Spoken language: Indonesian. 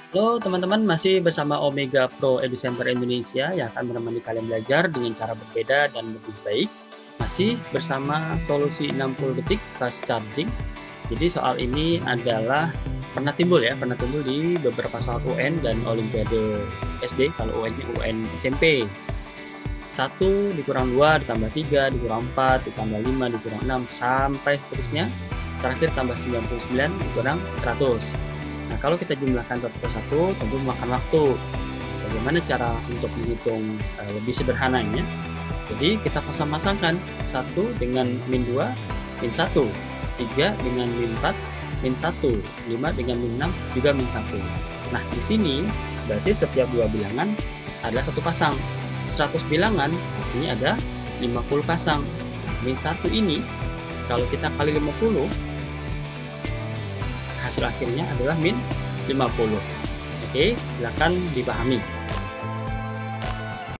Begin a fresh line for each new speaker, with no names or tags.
Halo teman-teman, masih bersama Omega Pro EduCenter Indonesia yang akan menemani kalian belajar dengan cara berbeda dan lebih baik. Masih bersama solusi 60 detik fast charging. Jadi soal ini adalah pernah timbul di beberapa soal UN dan Olimpiade SD, kalau UN-nya UN SMP. 1 dikurang 2 ditambah 3 dikurang 4 ditambah 5 dikurang 6 sampai seterusnya. Terakhir tambah 99 dikurang 100. Nah, kalau kita jumlahkan satu persatu tentu memakan waktu. Bagaimana cara untuk menghitung lebih sederhananya? Jadi kita pasang-pasangkan 1 dengan min 2, min 1, 3 dengan min 4, min 1, 5 dengan min 6, juga min 1. Nah, di sini berarti setiap dua bilangan adalah satu pasang. 100 bilangan artinya ada 50 pasang. Min 1 ini kalau kita kali 50, hasil akhirnya adalah min 50. Oke, silakan dipahami.